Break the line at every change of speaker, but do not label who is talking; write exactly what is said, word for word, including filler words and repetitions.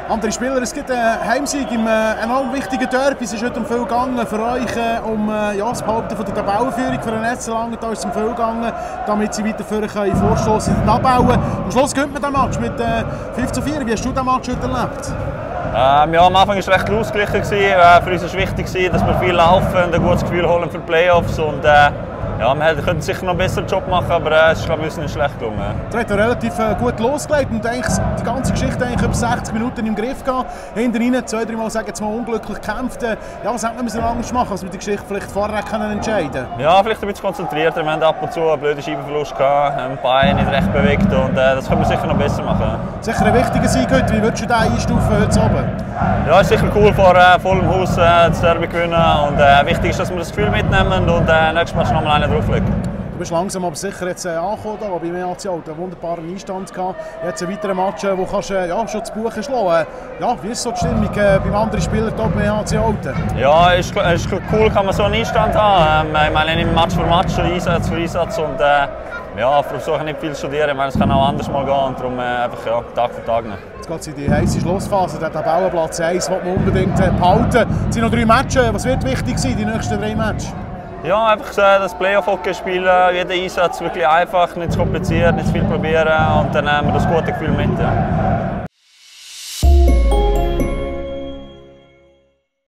Andere Spieler, es gibt einen Heimsieg im äh, enorm wichtigen Derby. Es ist heute um viel gegangen für euch, äh, um äh, ja, das Behaupten von der Tabellenführung für den F C Langenthal ist es um viel gegangen, damit sie weiter können vorstoßen in den Tabellen. Am Schluss gewinnt man den Match mit äh, fünf zu vier. Wie hast du den Match heute erlebt?
Ähm, ja, am Anfang war es recht ausgeglichen. Äh, für uns war es wichtig, dass wir viel laufen und ein gutes Gefühl holen für die Playoffs. Und, äh, ja, wir könnten sicher noch einen besseren Job machen, aber äh, es ist glaube ich, nicht schlecht gelungen.
Du hast relativ äh, gut losgelegt und eigentlich die ganze Geschichte eigentlich über sechzig Minuten im Griff gehabt. Hinter ihnen zwei, drei Mal, sagen jetzt mal, unglücklich gekämpft. Äh, ja, was hätte man so anders machen, als wir die Geschichte vielleicht vorher können entscheiden?
Ja, vielleicht ein bisschen konzentrierter. Wir hatten ab und zu einen blöden Scheibenverlust gehabt, ein Bein nicht recht bewegt und äh, das können wir sicher noch besser machen.
Sicher ein wichtiger Sieg heute. Wie würdest du den einstufen heute oben?
Ja, es ist sicher cool, vor äh, vollem Haus äh, das Derby gewinnen und äh, wichtig ist, dass wir das Gefühl mitnehmen und äh, nächstes Mal noch mal einen drauflegen.
Du bist langsam aber sicher jetzt äh, angekommen, da, beim E A C Olten, einen wunderbaren Einstand gehabt. Jetzt ein weiterer Match, äh, wo kannst äh, ja, schon zu Buche schlagen. Ja, wie ist so die Stimmung äh, beim anderen Spieler hier beim E A C Olten?
Ja, es ist, ist cool, kann man so einen Einstand haben. Ähm, ich meine, nicht Match für Match, Einsatz für Einsatz und äh, ja, versuche nicht viel zu studieren. Ich meine, es kann auch anders mal gehen und darum äh, einfach ja, Tag für Tag nehmen.
Jetzt geht es in die heisse Schlussphase, der Tabellenplatz eins, den man unbedingt äh, behalten. Es sind noch drei Matches. Was wird wichtig sein, die nächsten drei Matches?
Ja, einfach so das Playoff-Hockey spielen, jeden Einsatz wirklich einfach, nicht zu kompliziert, nicht zu viel probieren und dann haben wir das gute Gefühl mit. Ja.